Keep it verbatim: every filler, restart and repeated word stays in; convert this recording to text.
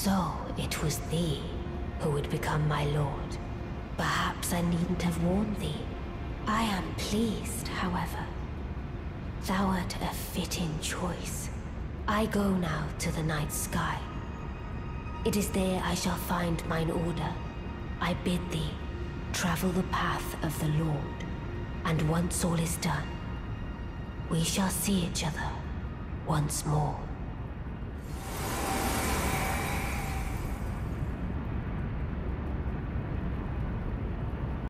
So it was thee who would become my lord. Perhaps I needn't have warned thee. I am pleased, however. Thou art a fitting choice. I go now to the night sky. It is there I shall find mine order. I bid thee travel the path of the Lord, and once all is done, we shall see each other once more.